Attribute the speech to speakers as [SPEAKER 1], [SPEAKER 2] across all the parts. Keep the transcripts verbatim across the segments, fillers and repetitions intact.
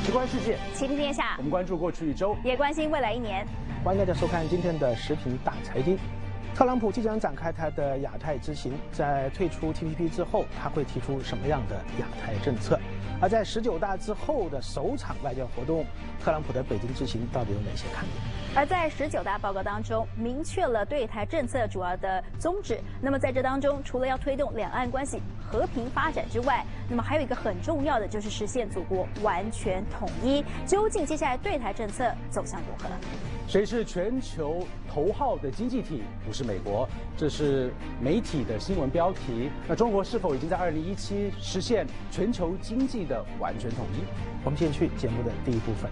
[SPEAKER 1] 事关世界，
[SPEAKER 2] 倾听天下
[SPEAKER 1] 我。们关注过去一周，
[SPEAKER 2] 也关心未来一年。
[SPEAKER 3] 欢迎大家收看今天的时评大财经。特朗普即将展开他的亚太之行，在退出 T P P 之后，他会提出什么样的亚太政策？而在十九大之后的首场外交活动，特朗普的北京之行到底有哪些看点？
[SPEAKER 2] 而在十九大报告当中，明确了对台政策主要的宗旨。那么在这当中，除了要推动两岸关系和平发展之外，那么还有一个很重要的就是实现祖国完全统一。究竟接下来对台政策走向如何？
[SPEAKER 1] 谁是全球头号的经济体？不是美国，这是媒体的新闻标题。那中国是否已经在二零一七实现全球经济的完全统一？
[SPEAKER 3] 我们先去节目的第一部分。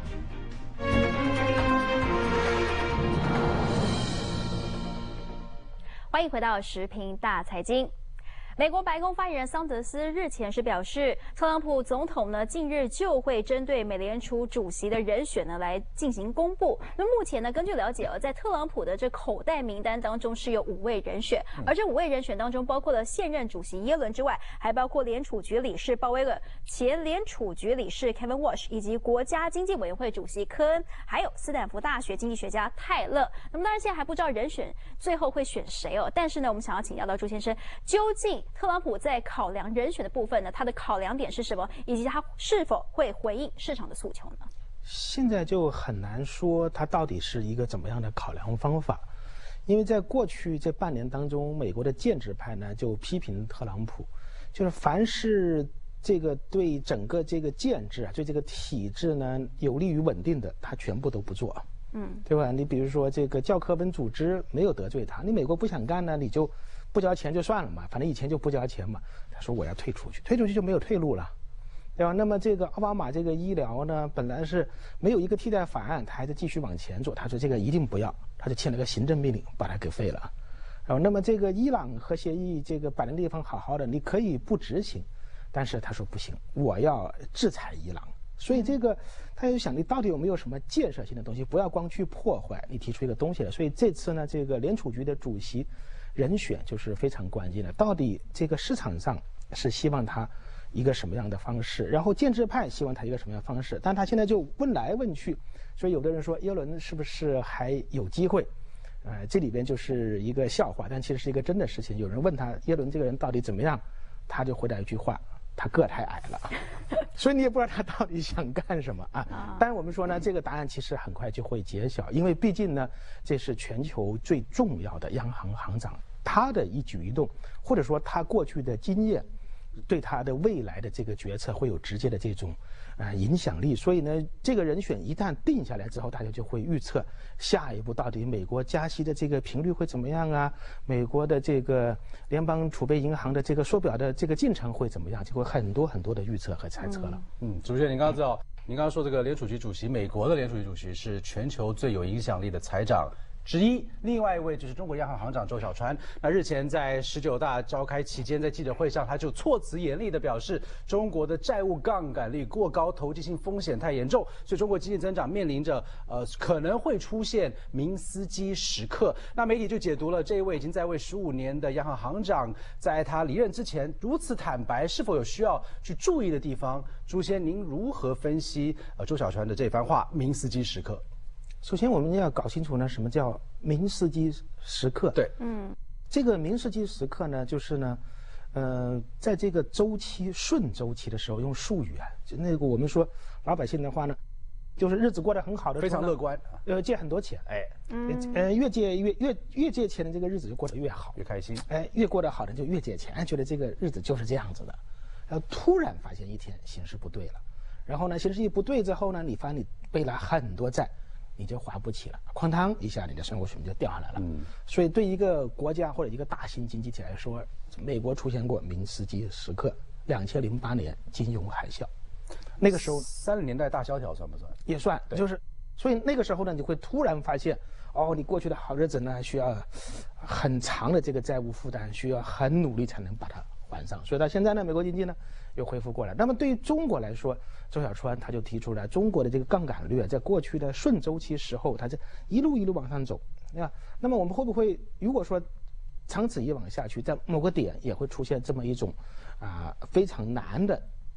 [SPEAKER 2] 欢迎回到时评大财经。美国白宫发言人桑德斯日前是表示，特朗普总统呢近日就会针对美联储主席的人选呢来进行公布。那目前呢，根据了解，在特朗普的这口袋名单当中是有五位人选，而这五位人选当中包括了现任主席耶伦之外，还包括联储局理事鲍威尔、前联储局理事 Kevin Walsh 以及国家经济委员会主席科恩，还有斯坦福大学经济学家泰勒。那么当然现在还不知道人选最后会选谁哦，但是呢，我们想要请教到朱先生，究竟特朗普在考量人选的部分呢，他的考量点是什么，以及他是否会回应市场的诉求呢？
[SPEAKER 3] 现在就很难说他到底是一个怎么样的考量方法，因为在过去这半年当中，美国的建制派呢就批评特朗普，就是凡是这个对整个这个建制啊，对这个体制呢有利于稳定的，他全部都不做。嗯，对吧？你比如说这个教科文组织没有得罪他，你美国不想干呢，你就不交钱就算了嘛，反正以前就不交钱嘛。他说我要退出去，退出去就没有退路了，对吧？那么这个奥巴马这个医疗呢，本来是没有一个替代法案，他还在继续往前做。他说这个一定不要，他就签了个行政命令把它给废了。然后那么这个伊朗核协议，这个摆的地方好好的，你可以不执行，但是他说不行，我要制裁伊朗。所以这个他就想，你到底有没有什么建设性的东西，不要光去破坏，你提出一个东西来。所以这次呢，这个联储局的主席人选就是非常关键的，到底这个市场上是希望他一个什么样的方式，然后建制派希望他一个什么样的方式，但他现在就问来问去，所以有的人说耶伦是不是还有机会？呃，这里边就是一个笑话，但其实是一个真的事情。有人问他耶伦这个人到底怎么样，他就回答一句话：他个太矮了。所以你也不知道他到底想干什么啊？当然我们说呢，这个答案其实很快就会揭晓，因为毕竟呢，这是全球最重要的央行行长，他的一举一动，或者说他过去的经验，对他的未来的这个决策会有直接的这种呃影响力。所以呢，这个人选一旦定下来之后，大家就会预测下一步到底美国加息的这个频率会怎么样啊？美国的这个联邦储备银行的这个缩表的这个进程会怎么样？就会很多很多的预测和猜测了。
[SPEAKER 1] 嗯，主持人，您刚刚知道，您刚刚说这个联储局主席，美国的联储局主席是全球最有影响力的财长之一，另外一位就是中国央行行长周小川。那日前在十九大召开期间，在记者会上，他就措辞严厉地表示，中国的债务杠杆率过高，投机性风险太严重，所以中国经济增长面临着呃可能会出现明斯基时刻。那媒体就解读了这一位已经在位十五年的央行行长，在他离任之前如此坦白，是否有需要去注意的地方？朱先，您如何分析呃周小川的这番话？明斯基时刻。
[SPEAKER 3] 首先，我们要搞清楚呢，什么叫明斯基时刻？
[SPEAKER 1] 对，
[SPEAKER 2] 嗯，
[SPEAKER 3] 这个明斯基时刻呢，就是呢，呃，在这个周期顺周期的时候，用术语啊，就那个我们说老百姓的话呢，就是日子过得很好的时候，
[SPEAKER 1] 非常乐观，
[SPEAKER 3] 呃，借很多钱，
[SPEAKER 1] 哎，
[SPEAKER 3] 嗯，呃，越借越越越借钱的这个日子就过得越好，
[SPEAKER 1] 越开心，
[SPEAKER 3] 哎，越过得好的就越借钱，觉得这个日子就是这样子的，然后突然发现一天形势不对了，然后呢，形势一不对之后呢，你发现你背了很多债。你就还不起了，哐当一下，你的生活水平就掉下来了。嗯，所以对一个国家或者一个大型经济体来说，美国出现过明斯基时刻，两千零八年金融海啸，那个时候
[SPEAKER 1] 三十年代大萧条算不算？
[SPEAKER 3] 也算，就是，所以那个时候呢，你会突然发现，哦，你过去的好日子呢，需要很长的这个债务负担，需要很努力才能把它还上。所以到现在呢，美国经济呢又恢复过来。那么对于中国来说，周小川他就提出来，中国的这个杠杆率在过去的顺周期时候，它这一路一路往上走，对吧？那么我们会不会，如果说长此以往下去，在某个点也会出现这么一种啊、呃、非常难的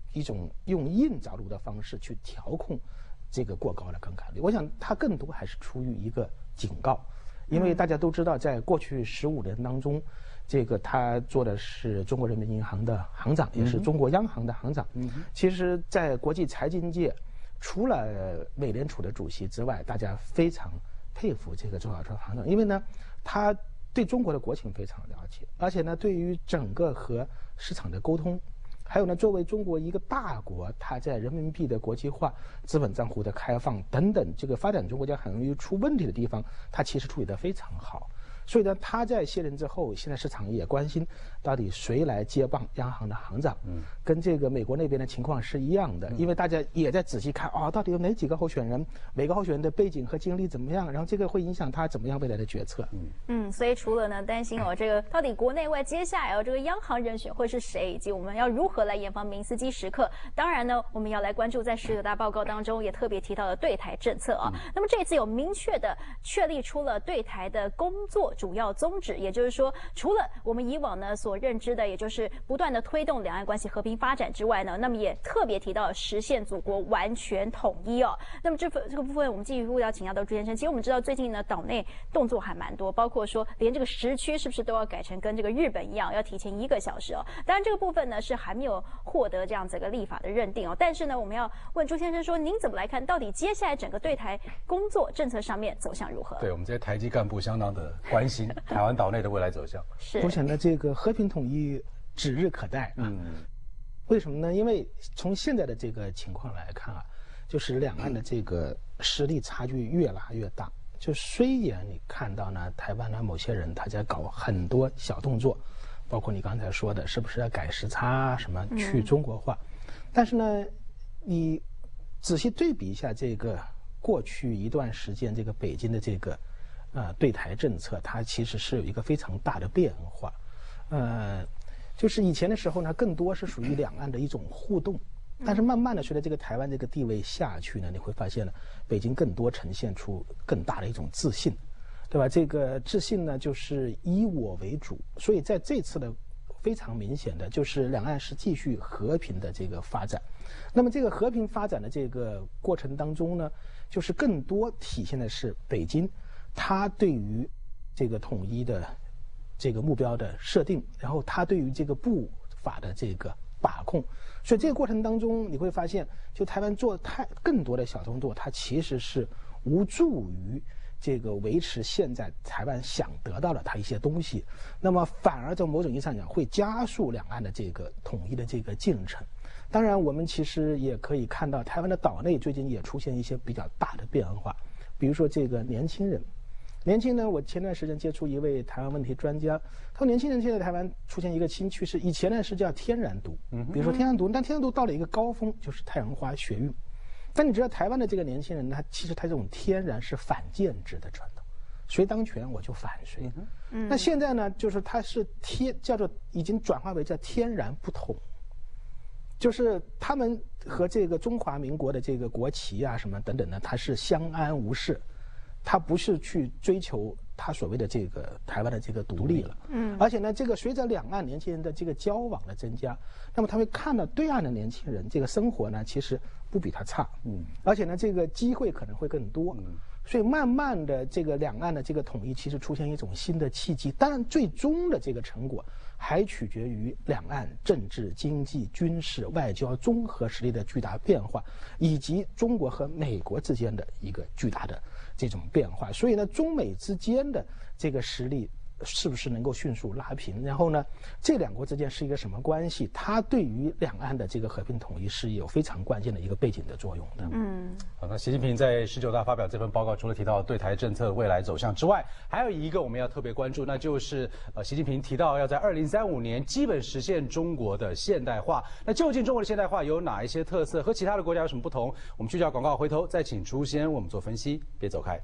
[SPEAKER 3] 一种用硬着陆的方式去调控这个过高的杠杆率。我想它更多还是出于一个警告，因为大家都知道，在过去十五年当中，这个他做的是中国人民银行的行长，也是中国央行的行长。嗯，其实，在国际财经界，除了美联储的主席之外，大家非常佩服这个周小川行长，因为呢，他对中国的国情非常了解，而且呢，对于整个和市场的沟通，还有呢，作为中国一个大国，它在人民币的国际化、资本账户的开放等等这个发展中国家很容易出问题的地方，它其实处理得非常好。所以呢，他在卸任之后，现在市场也关心到底谁来接棒央行的行长。嗯，跟这个美国那边的情况是一样的，因为大家也在仔细看哦，到底有哪几个候选人，每个候选人的背景和经历怎么样，然后这个会影响他怎么样未来的决策。嗯
[SPEAKER 2] 嗯，所以除了呢担心哦，这个到底国内外接下来哦这个央行人选会是谁，以及我们要如何来严防明斯基时刻，当然呢，我们要来关注在十九大报告当中也特别提到的对台政策啊。嗯、那么这次有明确的确立出了对台的工作主要宗旨，也就是说，除了我们以往呢所认知的，也就是不断的推动两岸关系和平发展之外呢，那么也特别提到了实现祖国完全统一哦。那么这这个部分，我们进一步要请教到朱先生。其实我们知道最近呢，岛内动作还蛮多，包括说连这个时区是不是都要改成跟这个日本一样，要提前一个小时哦。当然这个部分呢是还没有获得这样子一个立法的认定哦。但是呢，我们要问朱先生说，您怎么来看，到底接下来整个对台工作政策上面走向如何？
[SPEAKER 1] 对我们这些台籍干部相当的关心台湾岛内的未来走向。
[SPEAKER 2] 是，
[SPEAKER 3] 我想呢，这个和平统一指日可待啊。嗯，为什么呢？因为从现在的这个情况来看啊，就是两岸的这个实力差距越拉越大。就虽然你看到呢，台湾的某些人他在搞很多小动作，包括你刚才说的，是不是要改时差，什么去中国化，嗯、但是呢，你仔细对比一下这个过去一段时间这个北京的这个呃对台政策，它其实是有一个非常大的变化。呃，就是以前的时候呢，更多是属于两岸的一种互动。但是慢慢的，随着这个台湾这个地位下去呢，你会发现呢，北京更多呈现出更大的一种自信，对吧？这个自信呢，就是以我为主，所以在这次的非常明显的就是两岸是继续和平的这个发展。那么这个和平发展的这个过程当中呢，就是更多体现的是北京它对于这个统一的这个目标的设定，然后它对于这个步伐的这个把控。所以这个过程当中，你会发现，就台湾做太更多的小动作，它其实是无助于这个维持现在台湾想得到的它一些东西，那么反而从某种意义上讲，会加速两岸的这个统一的这个进程。当然，我们其实也可以看到，台湾的岛内最近也出现一些比较大的变化，比如说这个年轻人。年轻人，我前段时间接触一位台湾问题专家，他说年轻人现在台湾出现一个新趋势，以前呢是叫天然独，比如说天然独，但天然独到了一个高峰，就是太阳花学运。但你知道台湾的这个年轻人，他其实他这种天然是反建制的传统，谁当权我就反谁。嗯、那现在呢，就是他是天叫做已经转化为叫天然不同，就是他们和这个中华民国的这个国旗啊什么等等的，他是相安无事。他不是去追求他所谓的这个台湾的这个独立了，嗯，而且呢，这个随着两岸年轻人的这个交往的增加，那么他会看到对岸的年轻人这个生活呢，其实不比他差，嗯，而且呢，这个机会可能会更多，嗯，所以慢慢的这个两岸的这个统一其实出现一种新的契机，当然最终的这个成果还取决于两岸政治、经济、军事、外交综合实力的巨大变化，以及中国和美国之间的一个巨大的这种变化。所以呢，中美之间的这个实力是不是能够迅速拉平？然后呢，这两国之间是一个什么关系？它对于两岸的这个和平统一是有非常关键的一个背景的作用的。
[SPEAKER 2] 嗯，
[SPEAKER 1] 好，那习近平在十九大发表这份报告，除了提到对台政策未来走向之外，还有一个我们要特别关注，那就是呃，习近平提到要在二零三五年基本实现中国的现代化。那究竟中国的现代化有哪一些特色，和其他的国家有什么不同？我们去掉广告，回头再请朱先为我们做分析，别走开。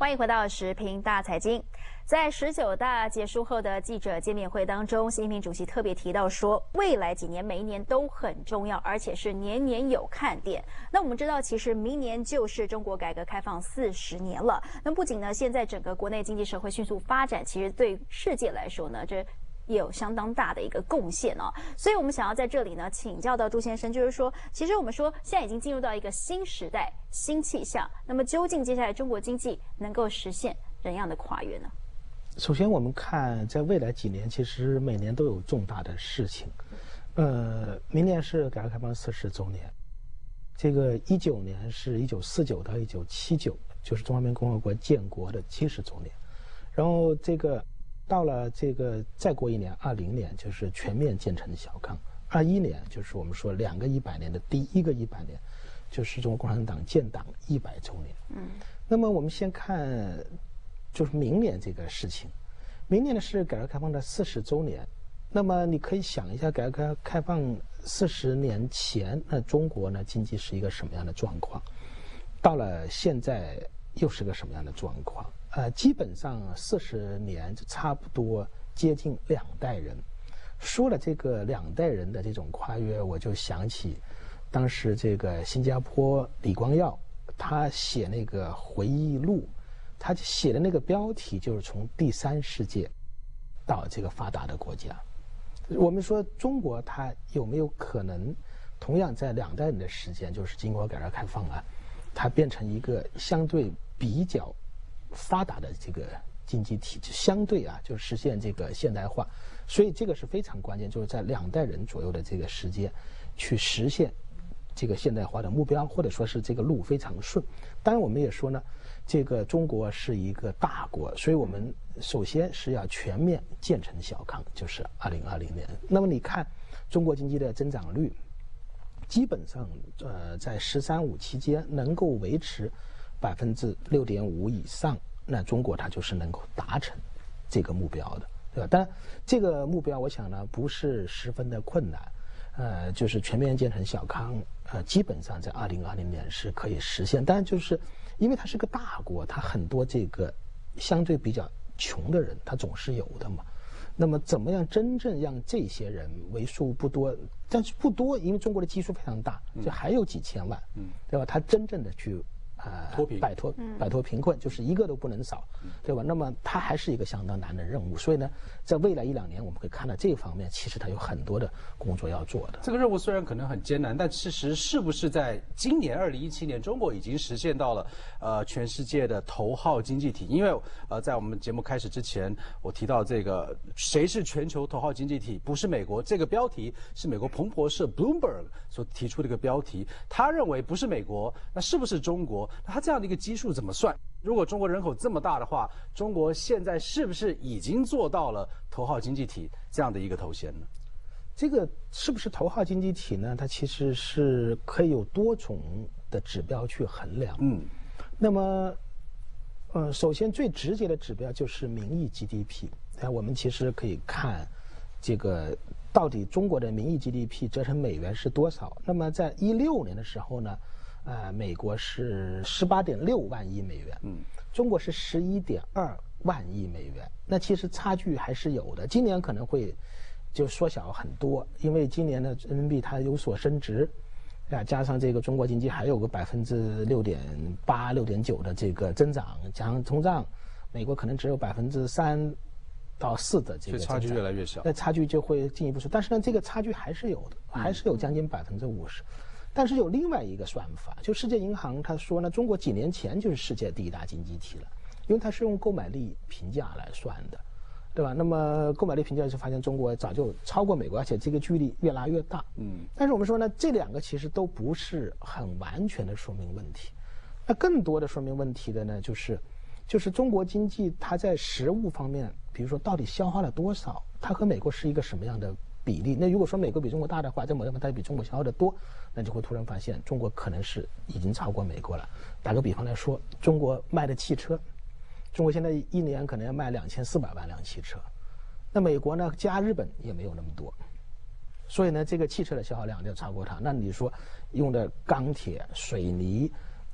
[SPEAKER 2] 欢迎回到时评大财经。在十九大结束后的记者见面会当中，习近平主席特别提到说，未来几年每一年都很重要，而且是年年有看点。那我们知道，其实明年就是中国改革开放四十年了。那不仅呢，现在整个国内经济社会迅速发展，其实对世界来说呢，这也有相当大的一个贡献哦，所以我们想要在这里呢请教到朱先生，就是说，其实我们说现在已经进入到一个新时代、新气象，那么究竟接下来中国经济能够实现怎样的跨越呢？
[SPEAKER 3] 首先，我们看在未来几年，其实每年都有重大的事情。呃，明年是改革开放四十周年，这个一九年是一九四九到一九七九，就是中华人民共和国建国的七十周年，然后这个。到了这个再过一年，二零年就是全面建成小康，二一年就是我们说两个一百年的第一个一百年，就是中国共产党建党一百周年。嗯，那么我们先看，就是明年这个事情，明年呢是改革开放的四十周年。那么你可以想一下，改革开放四十年前，那中国呢经济是一个什么样的状况？到了现在又是个什么样的状况？呃，基本上四十年就差不多接近两代人。说了这个两代人的这种跨越，我就想起当时这个新加坡李光耀他写那个回忆录，他写的那个标题就是从第三世界到这个发达的国家。我们说中国它有没有可能同样在两代人的时间，就是经过改革开放啊，它变成一个相对比较发达的这个经济体，就相对啊，就实现这个现代化，所以这个是非常关键，就是在两代人左右的这个时间，去实现这个现代化的目标，或者说是这个路非常顺。当然，我们也说呢，这个中国是一个大国，所以我们首先是要全面建成小康，就是二零二零年。那么你看，中国经济的增长率，基本上呃在“十三五”期间能够维持百分之六点五以上，那中国它就是能够达成这个目标的，对吧？当然，这个目标我想呢不是十分的困难，呃，就是全面建成小康，呃，基本上在二零二零年是可以实现。但就是因为它是个大国，它很多这个相对比较穷的人，他总是有的嘛。那么怎么样真正让这些人为数不多，但是不多，因为中国的基数非常大，就还有几千万，嗯，对吧？他真正的去。呃，
[SPEAKER 1] 脱贫
[SPEAKER 3] 摆脱摆脱贫困，就是一个都不能少，对吧？那么它还是一个相当难的任务，所以呢，在未来一两年，我们会看到这方面，其实它有很多的工作要做的。
[SPEAKER 1] 这个任务虽然可能很艰难，但其实是不是在今年二零一七年，中国已经实现到了呃全世界的头号经济体？因为呃，在我们节目开始之前，我提到这个谁是全球头号经济体，不是美国，这个标题是美国彭博社 Bloomberg 所提出的一个标题，他认为不是美国，那是不是中国？那它这样的一个基数怎么算？如果中国人口这么大的话，中国现在是不是已经做到了头号经济体这样的一个头衔呢？
[SPEAKER 3] 这个是不是头号经济体呢？它其实是可以有多种的指标去衡量。嗯，那么，呃，首先最直接的指标就是名义 G D P。哎，我们其实可以看这个到底中国的名义 G D P 折成美元是多少？那么在一六年的时候呢？呃，美国是十八点六万亿美元，嗯，中国是十一点二万亿美元，那其实差距还是有的。今年可能会就缩小很多，因为今年的人民币它有所升值，啊，加上这个中国经济还有个百分之六点八、六点九的这个增长，加上通胀，美国可能只有百分之三到四的这个增长，
[SPEAKER 1] 差距越来越小，
[SPEAKER 3] 那差距就会进一步缩。但是呢，这个差距还是有的，还是有将近百分之五十。但是有另外一个算法，就世界银行他说呢，中国几年前就是世界第一大经济体了，因为它是用购买力评价来算的，对吧？那么购买力评价就发现中国早就超过美国，而且这个距离越拉越大。嗯，但是我们说呢，这两个其实都不是很完全的说明问题。那更多的说明问题的呢，就是就是中国经济它在实物方面，比如说到底消化了多少，它和美国是一个什么样的比例？那如果说美国比中国大的话，在某地方它比中国消耗的多，那就会突然发现中国可能是已经超过美国了。打个比方来说，中国卖的汽车，中国现在一年可能要卖两千四百万辆汽车，那美国呢加日本也没有那么多，所以呢这个汽车的消耗量就超过它。那你说用的钢铁、水泥、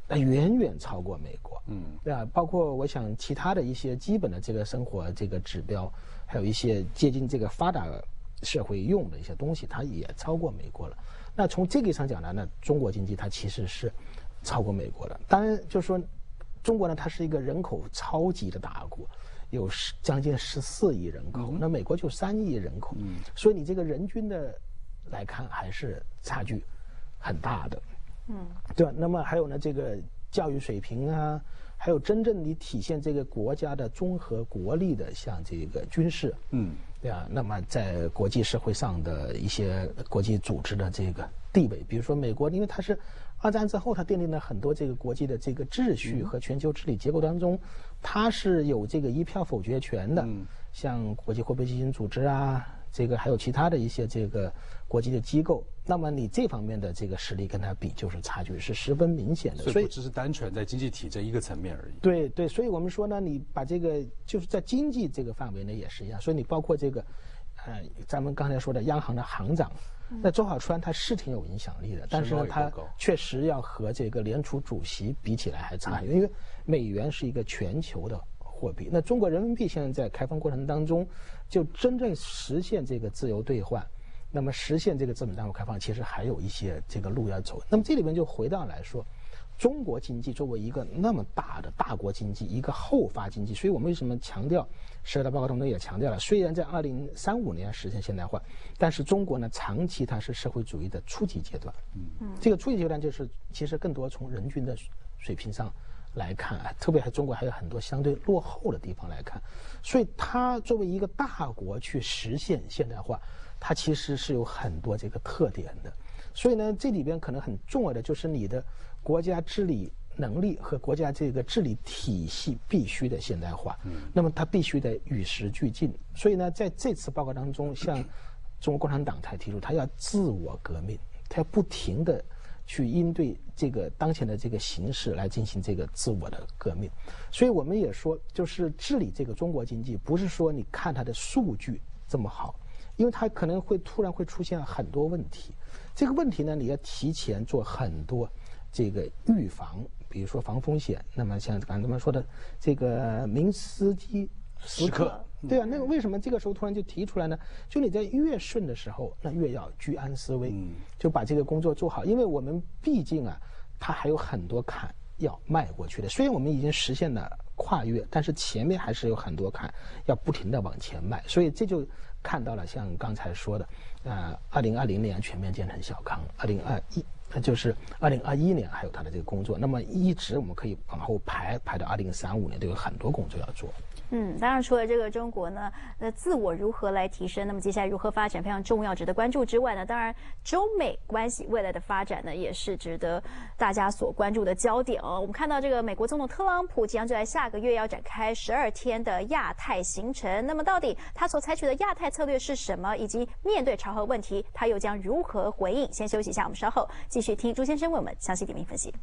[SPEAKER 3] 那远远超过美国，
[SPEAKER 1] 嗯，
[SPEAKER 3] 对吧？包括我想其他的一些基本的这个生活这个指标，还有一些接近这个发达社会用的一些东西，它也超过美国了。那从这个上讲呢，那中国经济它其实是超过美国的。当然，就是说，中国呢，它是一个人口超级的大国，有十将近十四亿人口，那美国就三亿人口，嗯，所以你这个人均的来看还是差距很大的。嗯，对吧？那么还有呢，这个教育水平啊，还有真正你体现这个国家的综合国力的，像这个军事，嗯，对吧？那么在国际社会上的一些国际组织的这个地位，比如说美国，因为它是二战之后，它奠定了很多这个国际的这个秩序和全球治理结构当中，它是有这个一票否决权的，嗯，像国际货币基金组织啊。这个还有其他的一些这个国际的机构，那么你这方面的这个实力跟它比，就是差距是十分明显的。
[SPEAKER 1] 所以不只是单纯在经济体这一个层面而已。
[SPEAKER 3] 对对，所以我们说呢，你把这个就是在经济这个范围内也是一样。所以你包括这个，呃，咱们刚才说的央行的行长，那周小川他是挺有影响力的，但是呢，他确实要和这个联储主席比起来还差，因为美元是一个全球的货币，那中国人民币现在在开放过程当中，就真正实现这个自由兑换，那么实现这个资本账户开放，其实还有一些这个路要走。那么这里边就回到来说，中国经济作为一个那么大的大国经济，一个后发经济，所以我们为什么强调十二大报告当中也强调了，虽然在二零三五年实现现代化，但是中国呢长期它是社会主义的初级阶段。嗯，这个初级阶段就是其实更多从人均的水平上来看，特别还中国还有很多相对落后的地方来看，所以它作为一个大国去实现现代化，它其实是有很多这个特点的。所以呢，这里边可能很重要的就是你的国家治理能力和国家这个治理体系必须得现代化，嗯，那么它必须得与时俱进。所以呢，在这次报告当中，像中国共产党才提出，它要自我革命，它要不停的去应对这个当前的这个形势来进行这个自我的革命。所以我们也说，就是治理这个中国经济，不是说你看它的数据这么好，因为它可能会突然会出现很多问题。这个问题呢，你要提前做很多这个预防，比如说防风险。那么像刚才咱们说的这个明斯基时刻，对啊，那个为什么这个时候突然就提出来呢？就你在越顺的时候，那越要居安思危，就把这个工作做好。因为我们毕竟啊，它还有很多坎要迈过去的。虽然我们已经实现了跨越，但是前面还是有很多坎要不停的往前迈。所以这就看到了像刚才说的，呃，二零二零年全面建成小康，二零二一。那就是二零二一年还有他的这个工作，那么一直我们可以往后排，排到二零三五年都有很多工作要做。
[SPEAKER 2] 嗯，当然除了这个中国呢，呃，自我如何来提升，那么接下来如何发展非常重要，值得关注之外呢，当然中美关系未来的发展呢，也是值得大家所关注的焦点哦。我们看到这个美国总统特朗普即将就在下个月要展开十二天的亚太行程，那么到底他所采取的亚太策略是什么，以及面对朝核问题，他又将如何回应？先休息一下，我们稍后继续听朱先生为我们详细点评分析。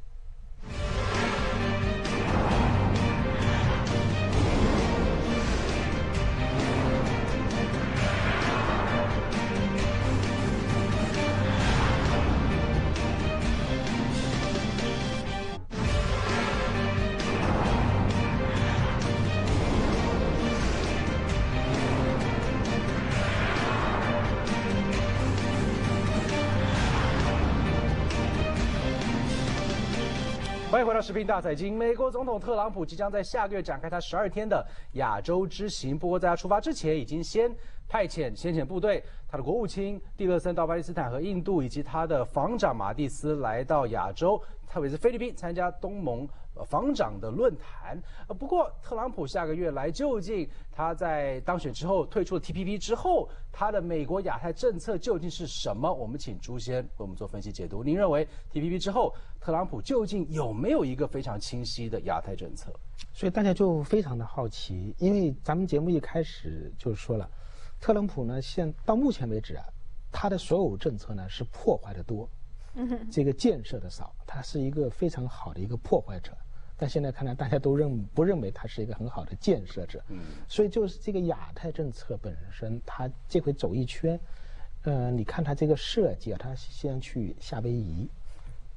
[SPEAKER 1] 欢迎回到视频大财经。美国总统特朗普即将在下个月展开他十二天的亚洲之行，不过在他出发之前，已经先派遣先遣部队，他的国务卿蒂勒森到巴基斯坦和印度，以及他的防长马蒂斯来到亚洲，特别是菲律宾参加东盟防长的论坛。呃，不过特朗普下个月来究竟他在当选之后退出了 T P P 之后，他的美国亚太政策究竟是什么？我们请朱先为我们做分析解读。您认为 T P P 之后，特朗普究竟有没有一个非常清晰的亚太政策？
[SPEAKER 3] 所以大家就非常的好奇，因为咱们节目一开始就说了，特朗普呢，现到目前为止啊，他的所有政策呢是破坏的多，这个建设的少，他是一个非常好的一个破坏者。但现在看来，大家都认不认为他是一个很好的建设者，嗯，所以就是这个亚太政策本身，他这回走一圈，呃，你看他这个设计啊，他先去夏威夷，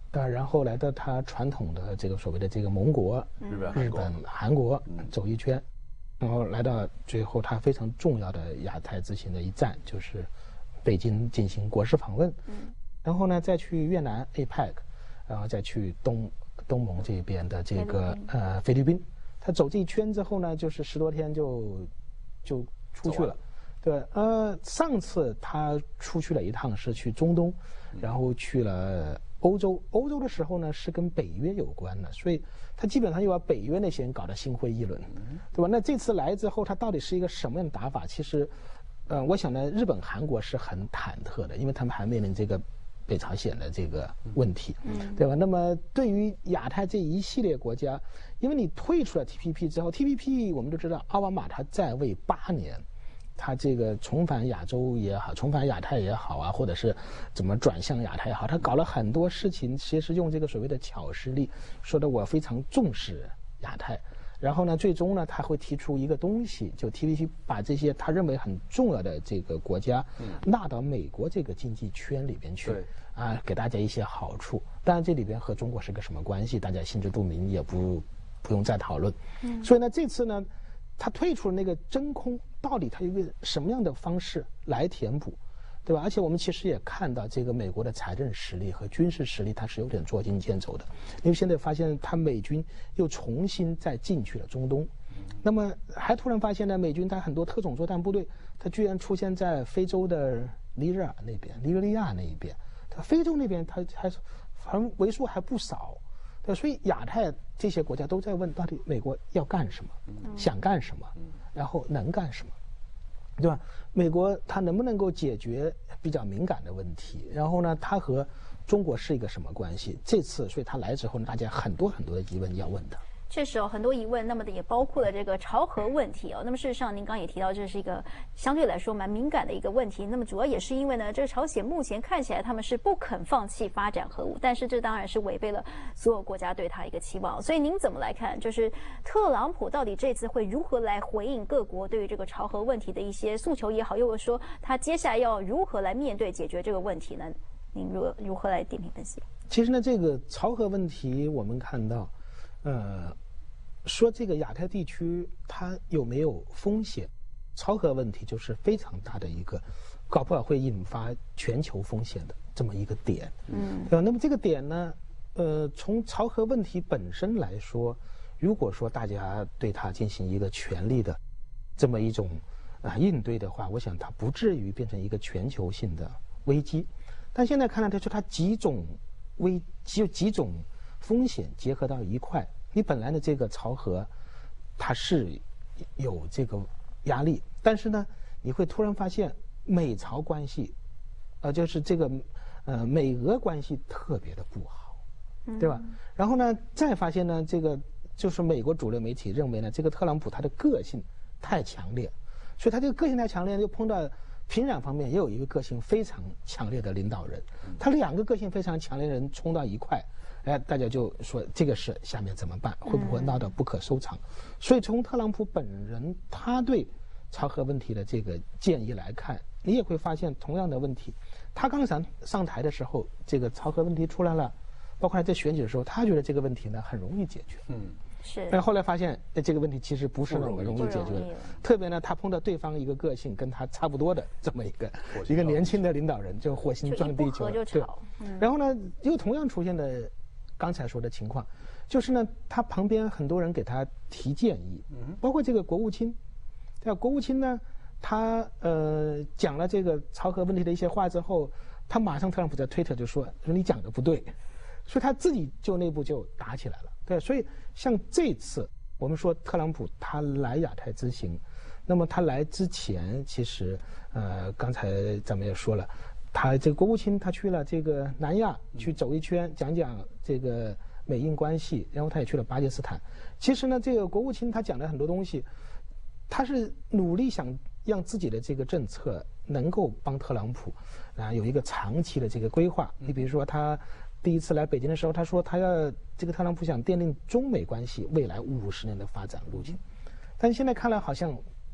[SPEAKER 3] 啊，然后来到他传统的这个所谓的这个盟国，
[SPEAKER 1] 日本、
[SPEAKER 3] 日本、韩国走一圈，然后来到最后他非常重要的亚太之行的一站，就是北京进行国事访问，然后呢再去越南 A P E C， 然后再去东东盟这边的这个呃菲律宾。他走这一圈之后呢，就是十多天就就出去了。对，呃，上次他出去了一趟是去中东，然后去了欧洲。欧洲的时候呢是跟北约有关的，所以他基本上又把北约那些人搞得心灰意冷，对吧？那这次来之后，他到底是一个什么样的打法？其实，呃，我想呢，日本、韩国是很忐忑的，因为他们还面临这个北朝鲜的这个问题，对吧？那么对于亚太这一系列国家，因为你退出了 T P P 之后 ，T P P 我们都知道，奥巴马他在位八年。他这个重返亚洲也好，重返亚太也好啊，或者是怎么转向亚太也好，他搞了很多事情，其实用这个所谓的巧实力，说的我非常重视亚太。然后呢，最终呢，他会提出一个东西，就 T P P 把这些他认为很重要的这个国家纳到美国这个经济圈里边去，啊，给大家一些好处。当然，这里边和中国是个什么关系，大家心知肚明，也不不用再讨论。所以呢，这次呢。他退出了那个真空，到底他有一个什么样的方式来填补，对吧？而且我们其实也看到，这个美国的财政实力和军事实力，它是有点捉襟见肘的。因为现在发现，他美军又重新再进去了中东，那么还突然发现呢，美军他很多特种作战部队，它居然出现在非洲的尼日尔那边、尼日利亚那一边，它非洲那边它还反正为数还不少。对，所以亚太这些国家都在问，到底美国要干什么，想干什么，然后能干什么，对吧？美国它能不能够解决比较敏感的问题？然后呢，它和中国是一个什么关系？这次，所以他来之后呢，大家很多很多的疑问要问的。
[SPEAKER 2] 确实哦，很多疑问，那么的也包括了这个朝核问题哦。那么事实上，您刚刚也提到，这是一个相对来说蛮敏感的一个问题。那么主要也是因为呢，这个朝鲜目前看起来他们是不肯放弃发展核武，但是这当然是违背了所有国家对他一个期望。所以您怎么来看？就是特朗普到底这次会如何来回应各国对于这个朝核问题的一些诉求也好，又或者说他接下来要如何来面对解决这个问题呢？您如如何来点评分析？
[SPEAKER 3] 其实呢，这个朝核问题我们看到。呃，说这个亚太地区它有没有风险？朝核问题就是非常大的一个，搞不好会引发全球风险的这么一个点。嗯，对吧？那么这个点呢，呃，从朝核问题本身来说，如果说大家对它进行一个全力的这么一种啊、呃、应对的话，我想它不至于变成一个全球性的危机。但现在看来，它就它几种危，只有几种。风险结合到一块，你本来的这个朝核，它是有这个压力，但是呢，你会突然发现美朝关系，呃，就是这个呃美俄关系特别的不好，对吧？然后呢，再发现呢，这个就是美国主流媒体认为呢，这个特朗普他的个性太强烈，所以他这个个性太强烈，又碰到平壤方面也有一个个性非常强烈的领导人，他两个个性非常强烈的人冲到一块。哎，大家就说这个事下面怎么办？会不会闹到不可收场？嗯、所以从特朗普本人他对朝核问题的这个建议来看，你也会发现同样的问题。他刚上上台的时候，这个朝核问题出来了，包括在选举的时候，他觉得这个问题呢很容易解决。嗯，
[SPEAKER 2] 是。
[SPEAKER 3] 但后来发现这个问题其实不是那么容易解决的。特别呢，他碰到对方一个个性跟他差不多的这么一个一个年轻的领导人，就火星撞地球。
[SPEAKER 2] 就
[SPEAKER 3] 对。
[SPEAKER 2] 嗯、
[SPEAKER 3] 然后呢，又同样出现了。刚才说的情况，就是呢，他旁边很多人给他提建议，包括这个国务卿，对吧？国务卿呢，他呃讲了这个朝核问题的一些话之后，他马上特朗普在推特就说说你讲的不对，所以他自己就内部就打起来了，对。所以像这次我们说特朗普他来亚太之行，那么他来之前，其实呃刚才咱们也说了。他这个国务卿他去了这个南亚去走一圈，讲讲这个美印关系，然后他也去了巴基斯坦。其实呢，这个国务卿他讲的很多东西，他是努力想让自己的这个政策能够帮特朗普啊有一个长期的这个规划。你比如说他第一次来北京的时候，他说他要这个特朗普想奠定中美关系未来五十年的发展路径，但是现在看来好像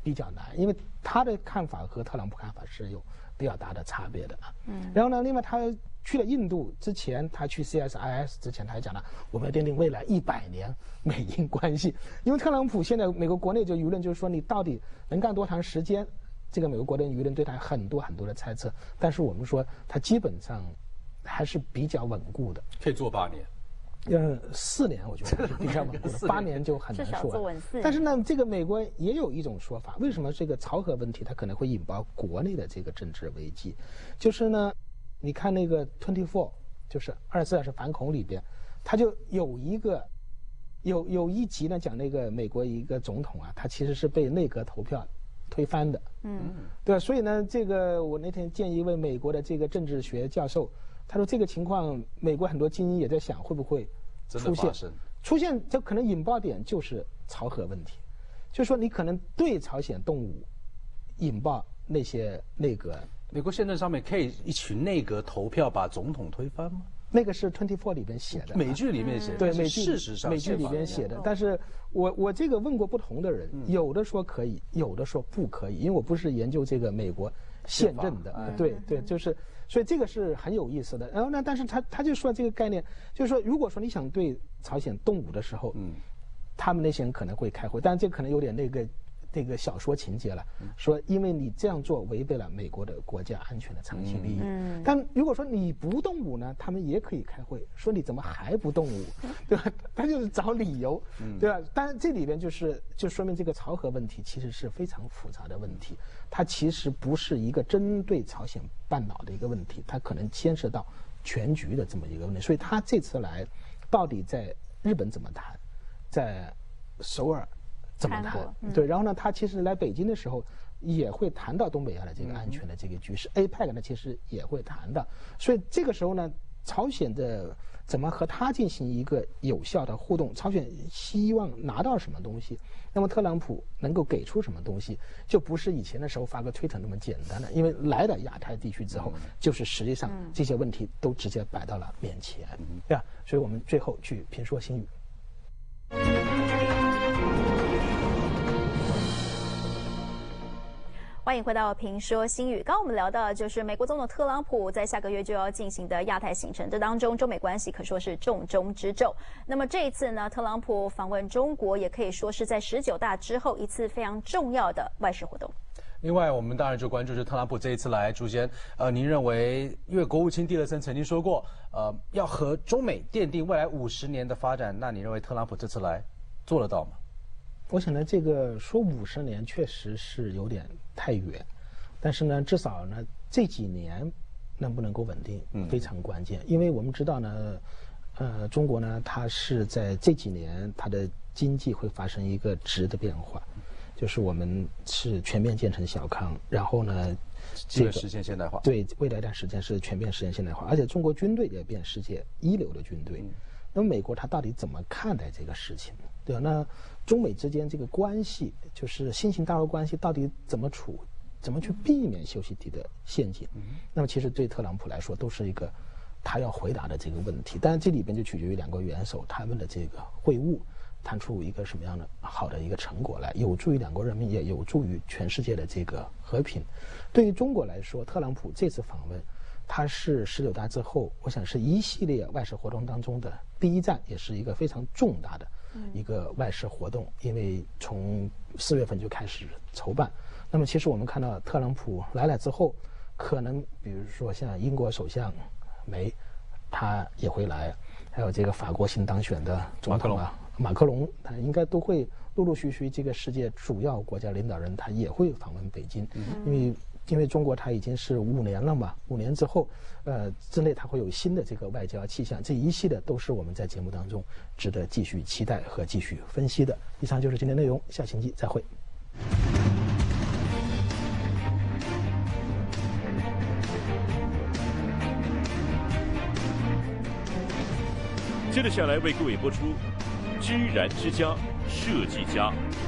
[SPEAKER 3] 比较难，因为他的看法和特朗普看法是有比较大的差别的。嗯，然后呢，另外他去了印度之前，他去 C S I S 之前，他还讲了我们要奠定未来一百年美印关系。因为特朗普现在美国国内就舆论就是说你到底能干多长时间，这个美国国内舆论对他很多很多的猜测，但是我们说他基本上还是比较稳固的，
[SPEAKER 1] 可以做八年。
[SPEAKER 3] 呃，四年我觉得是比较稳固的，八年就很难说了。但是呢，这个美国也有一种说法，为什么这个朝核问题它可能会引爆国内的这个政治危机？就是呢，你看那个 twenty four， 就是二十四小时反恐里边，它就有一个有有一集呢讲那个美国一个总统啊，他其实是被内阁投票推翻的。嗯，对吧？所以呢，这个我那天见一位美国的这个政治学教授。他说这个情况，美国很多精英也在想会不会出现，出现这可能引爆点就是朝核问题，就是说你可能对朝鲜动武引爆那些内阁。
[SPEAKER 1] 美国宪政上面可以一群内阁投票把总统推翻吗？
[SPEAKER 3] 那个是 twenty four 里边写的，
[SPEAKER 1] 美剧里面写的，
[SPEAKER 3] 对，美剧
[SPEAKER 1] 事实上
[SPEAKER 3] 美剧里边写的。但是我我这个问过不同的人，有的说可以，有的说不可以，因为我不是研究这个美国宪政的，对对，就是。所以这个是很有意思的。然后呢，但是他他就说这个概念，就是说，如果说你想对朝鲜动武的时候，嗯，他们那些人可能会开会，但是这可能有点那个那个小说情节了，说因为你这样做违背了美国的国家安全的长期利益。嗯，但如果说你不动武呢，他们也可以开会，说你怎么还不动武，对吧？他就是找理由，对吧？当然这里边就是就说明这个朝核问题其实是非常复杂的问题。它其实不是一个针对朝鲜半岛的一个问题，它可能牵涉到全局的这么一个问题。所以他这次来，到底在日本怎么谈，在首尔怎么谈？嗯、对，然后呢，他其实来北京的时候也会谈到东北亚的这个安全的这个局势、嗯、，A P E C 呢其实也会谈的。所以这个时候呢，朝鲜的怎么和他进行一个有效的互动？朝鲜希望拿到什么东西？那么特朗普能够给出什么东西？就不是以前的时候发个推特那么简单了。因为来了亚太地区之后，就是实际上这些问题都直接摆到了面前，对吧？所以我们最后去评说新语。
[SPEAKER 2] 欢迎回到评说新语。刚刚我们聊到的就是美国总统特朗普在下个月就要进行的亚太行程，这当中中美关系可说是重中之重。那么这一次呢，特朗普访问中国，也可以说是在十九大之后一次非常重要的外事活动。
[SPEAKER 1] 另外，我们当然就关注是特朗普这一次来，主先，呃，您认为，因为国务卿蒂勒森曾经说过，呃，要和中美奠定未来五十年的发展，那你认为特朗普这次来做得到吗？
[SPEAKER 3] 我想呢，这个说五十年确实是有点太远，但是呢，至少呢这几年能不能够稳定非常关键，因为我们知道呢，呃，中国呢它是在这几年它的经济会发生一个质的变化，就是我们是全面建成小康，然后呢，
[SPEAKER 1] 这个实现现代化，
[SPEAKER 3] 对，未来一段时间是全面实现现代化，而且中国军队也变世界一流的军队。嗯、那么美国它到底怎么看待这个事情？对吧？那中美之间这个关系，就是新型大国关系到底怎么处，怎么去避免修昔底德陷阱？嗯、那么其实对特朗普来说都是一个他要回答的这个问题。当然这里边就取决于两国元首他们的这个会晤，谈出一个什么样的好的一个成果来，有助于两国人民，也有助于全世界的这个和平。对于中国来说，特朗普这次访问，他是十九大之后，我想是一系列外事活动当中的第一站，也是一个非常重大的一个外事活动，因为从四月份就开始筹办。那么其实我们看到特朗普来了之后，可能比如说像英国首相梅，他也会来，还有这个法国新当选的总统啊马克龙，他应该都会陆陆续续这个世界主要国家领导人他也会访问北京，嗯、因为因为中国它已经是五年了嘛，五年之后，呃之内它会有新的这个外交气象，这一系列都是我们在节目当中值得继续期待和继续分析的。以上就是今天内容，下星期再会。
[SPEAKER 4] 接着下来为各位播出《知然之家设计家》。